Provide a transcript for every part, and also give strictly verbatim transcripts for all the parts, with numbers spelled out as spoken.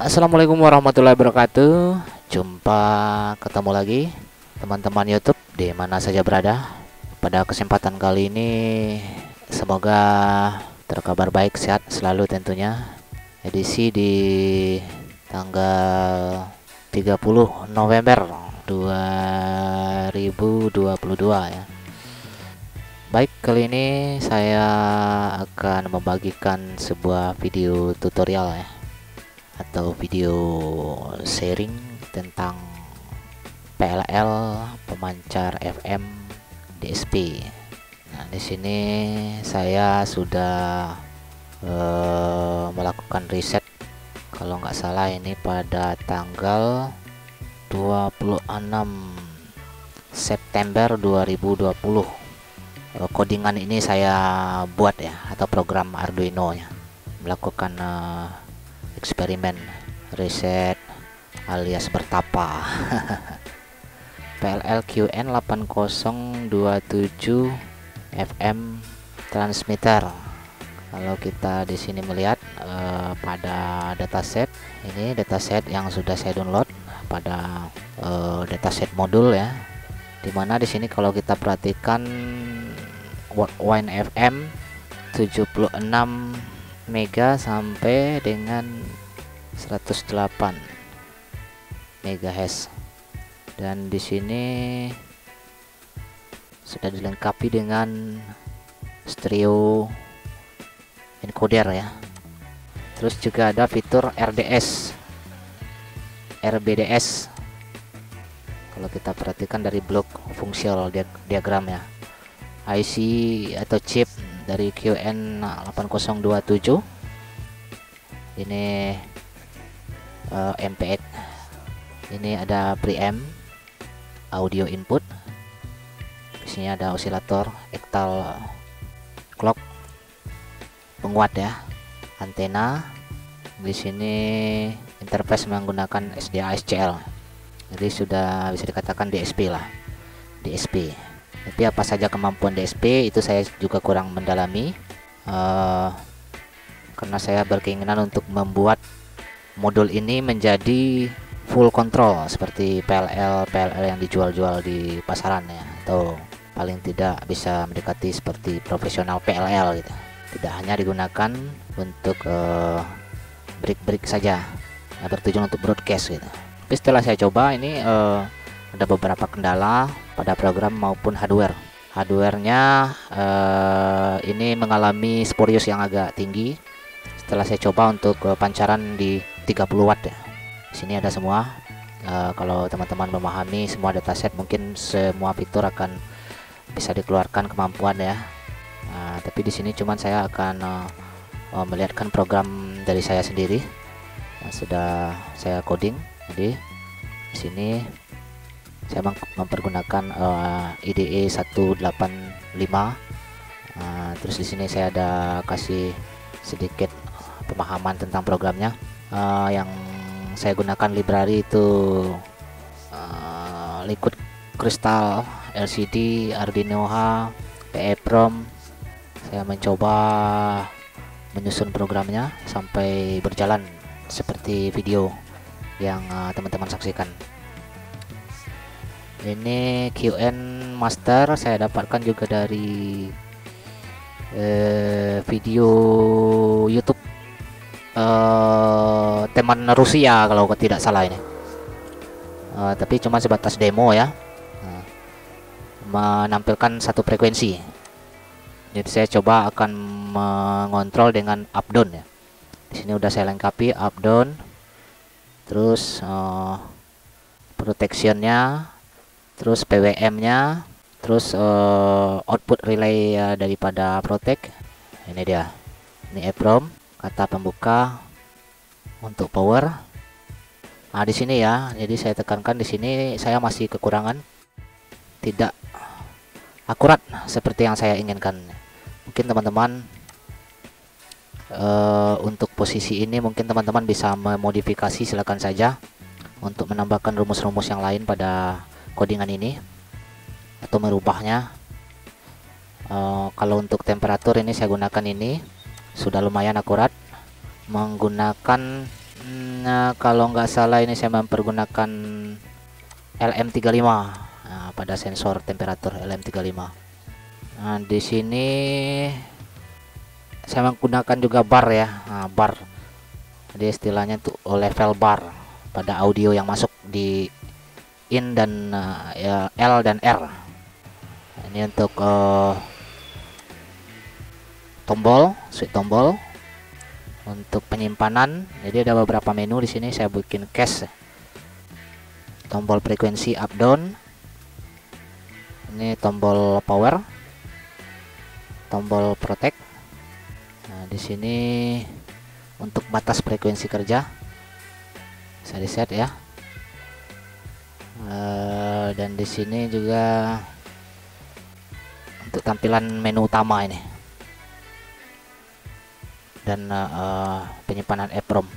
Assalamualaikum warahmatullahi wabarakatuh. Jumpa ketemu lagi teman-teman YouTube di mana saja berada. Pada kesempatan kali ini semoga terkabar baik, sehat selalu tentunya. Edisi di tanggal tiga puluh November dua ribu dua puluh dua ya. Baik, kali ini saya akan membagikan sebuah video tutorial ya, atau video sharing tentang P L L pemancar F M D S P. Nah, di sini saya sudah uh, melakukan riset, kalau nggak salah ini pada tanggal dua puluh enam September dua ribu dua puluh. Uh, codingan ini saya buat ya, atau program Arduino ya, melakukan uh, eksperimen riset alias bertapa. P L L Q N delapan nol dua tujuh F M transmitter. Kalau kita di sini melihat eh, pada dataset, ini dataset yang sudah saya download pada eh, dataset modul ya, dimana di sini kalau kita perhatikan Wine F M tujuh puluh enam mega sampai dengan seratus delapan megahertz, dan di sini sudah dilengkapi dengan stereo encoder ya. Terus juga ada fitur R D S, R B D S. Kalau kita perhatikan dari blok fungsional diagramnya, I C atau chip dari Q N delapan nol dua tujuh ini uh, M P X. Ini ada preamp, audio input, di sini ada osilator, ektal, clock, penguat ya, antena. Di sini interface menggunakan S D A S C L, jadi sudah bisa dikatakan D S P lah, D S P. Tapi apa saja kemampuan D S P itu saya juga kurang mendalami, uh, karena saya berkeinginan untuk membuat modul ini menjadi full control seperti P L L P L L yang dijual-jual di pasaran ya, atau paling tidak bisa mendekati seperti profesional P L L gitu. Tidak hanya digunakan untuk uh, break-break saja, ya, bertujuan untuk broadcast gitu. Tapi setelah saya coba ini uh, ada beberapa kendala pada program maupun hardware. Hardwarenya uh, ini mengalami spurious yang agak tinggi. Setelah saya coba untuk uh, pancaran di tiga puluh watt ya. Di sini ada semua. Uh, kalau teman-teman memahami semua dataset, mungkin semua fitur akan bisa dikeluarkan kemampuan ya. Uh, tapi di sini cuman saya akan uh, uh, melihatkan program dari saya sendiri yang sudah saya coding. Jadi di sini saya mempergunakan uh, I D E seratus delapan puluh lima. Uh, terus di sini saya ada kasih sedikit pemahaman tentang programnya. Uh, yang saya gunakan library itu uh, Liquid Crystal, L C D, Arduino H, EEPROM. Saya mencoba menyusun programnya sampai berjalan seperti video yang uh, teman-teman saksikan. Ini Q N master saya dapatkan juga dari eh, video YouTube eh, teman Rusia kalau tidak salah ini. Eh, tapi cuma sebatas demo ya, nah, menampilkan satu frekuensi. Jadi saya coba akan mengontrol dengan up down ya. Di sini udah saya lengkapi up down, terus eh, protectionnya, terus P W M-nya, terus uh, output relay uh, daripada Protect. Ini dia. Ini EEPROM, kata pembuka untuk power. Nah, di sini ya. Jadi saya tekankan di sini saya masih kekurangan, tidak akurat seperti yang saya inginkan. Mungkin teman-teman uh, untuk posisi ini mungkin teman-teman bisa memodifikasi, silakan saja untuk menambahkan rumus-rumus yang lain pada codingan ini atau merubahnya. Uh, kalau untuk temperatur ini saya gunakan ini, sudah lumayan akurat, menggunakan Nah, kalau nggak salah ini saya mempergunakan L M tiga puluh lima. Nah, pada sensor temperatur L M tiga puluh lima. Nah, di sini saya menggunakan juga bar ya. Nah, bar. Jadi istilahnya tuh level bar pada audio yang masuk di in dan uh, ya, L dan R. Ini untuk uh, tombol, switch tombol. Untuk penyimpanan, jadi ada beberapa menu di sini. Saya bikin cache. Tombol frekuensi up down. Ini tombol power. Tombol protect. Nah, di sini untuk batas frekuensi kerja bisa di set ya. Uh, dan di sini juga untuk tampilan menu utama ini dan uh, penyimpanan EEPROM.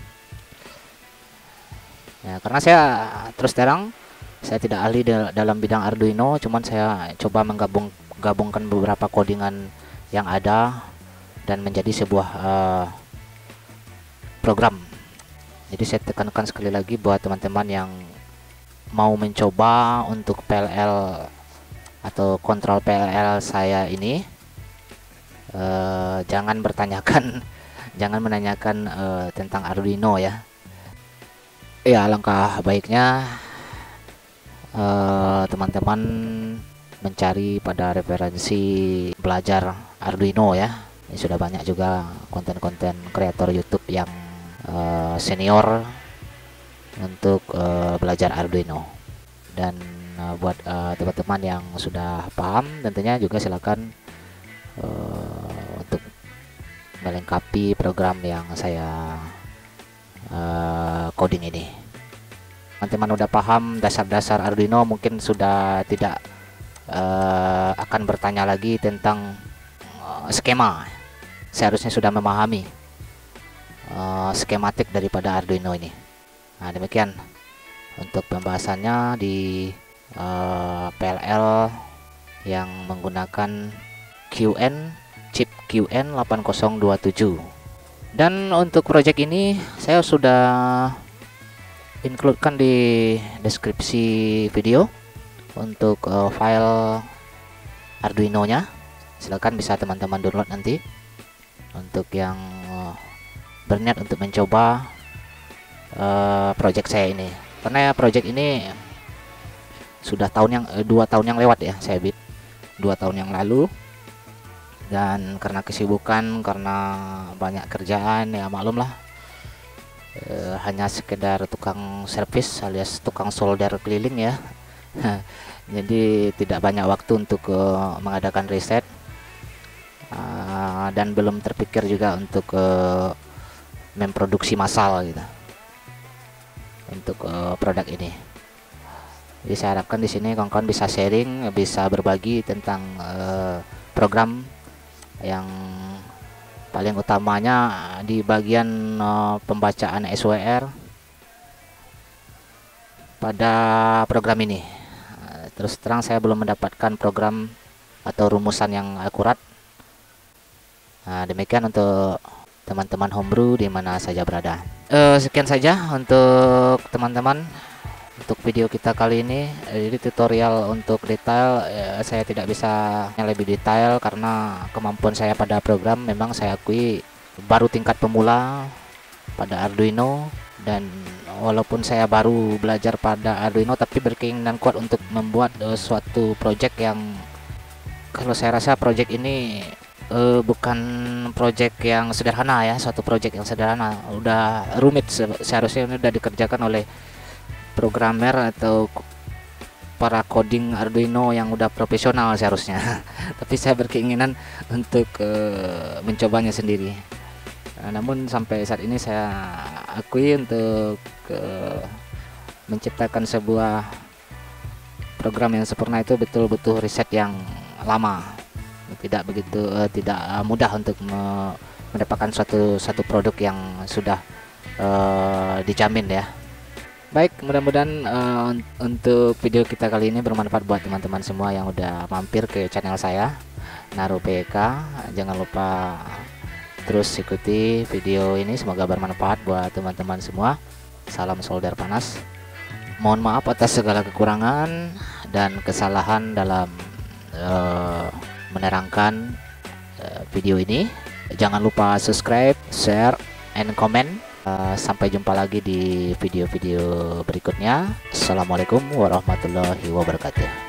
Ya, karena saya terus terang saya tidak ahli dalam bidang Arduino, cuman saya coba menggabung gabungkan beberapa codingan yang ada dan menjadi sebuah uh, program. Jadi saya tekankan sekali lagi buat teman-teman yang mau mencoba untuk P L L atau kontrol P L L saya ini, uh, jangan bertanyakan jangan menanyakan uh, tentang Arduino ya. Ya, alangkah baiknya teman-teman uh, mencari pada referensi belajar Arduino ya. Ini sudah banyak juga konten-konten kreator YouTube yang uh, senior untuk uh, belajar Arduino. Dan uh, buat teman-teman uh, yang sudah paham, tentunya juga silakan uh, untuk melengkapi program yang saya uh, coding ini. Teman-teman udah paham dasar-dasar Arduino, mungkin sudah tidak uh, akan bertanya lagi tentang uh, skema. Seharusnya sudah memahami uh, skematik daripada Arduino ini. Nah, demikian untuk pembahasannya di uh, P L L yang menggunakan Q N, chip Q N delapan nol dua tujuh. Dan untuk project ini saya sudah includekan di deskripsi video untuk uh, file Arduino nya. Silakan bisa teman-teman download nanti untuk yang uh, berniat untuk mencoba uh, project saya ini. Karena project ini sudah tahun yang uh, dua tahun yang lewat ya saya bikin dua tahun yang lalu. Dan karena kesibukan, karena banyak kerjaan, ya maklum lah, e, hanya sekedar tukang servis alias tukang solder keliling ya. Jadi tidak banyak waktu untuk e, mengadakan riset, e, dan belum terpikir juga untuk e, memproduksi massal gitu untuk e, produk ini. Jadi saya harapkan di sini kawan-kawan bisa sharing, bisa berbagi tentang e, program yang paling utamanya di bagian uh, pembacaan S W R pada program ini. Uh, terus terang saya belum mendapatkan program atau rumusan yang akurat. Nah, demikian untuk teman-teman homebrew di mana saja berada. Uh, sekian saja untuk teman-teman untuk video kita kali ini. Jadi tutorial untuk detail ya, saya tidak bisa yang lebih detail karena kemampuan saya pada program memang saya akui baru tingkat pemula pada Arduino. Dan walaupun saya baru belajar pada Arduino, tapi berkeinginan kuat untuk membuat uh, suatu project yang kalau saya rasa project ini uh, bukan project yang sederhana ya, suatu project yang sederhana, udah rumit. Seharusnya ini udah dikerjakan oleh programmer atau para coding Arduino yang udah profesional seharusnya. Tapi saya berkeinginan untuk uh, mencobanya sendiri. Uh, namun sampai saat ini saya akui untuk uh, menciptakan sebuah program yang sempurna itu betul-betul riset yang lama. Tidak begitu uh, tidak mudah untuk me mendapatkan suatu satu produk yang sudah uh, dijamin ya. Baik, mudah-mudahan uh, untuk video kita kali ini bermanfaat buat teman-teman semua yang udah mampir ke channel saya Naru P K. Jangan lupa terus ikuti video ini, semoga bermanfaat buat teman-teman semua. Salam solder panas. Mohon maaf atas segala kekurangan dan kesalahan dalam uh, menerangkan uh, video ini. Jangan lupa subscribe, share, and comment. Uh, sampai jumpa lagi di video-video berikutnya. Assalamualaikum warahmatullahi wabarakatuh.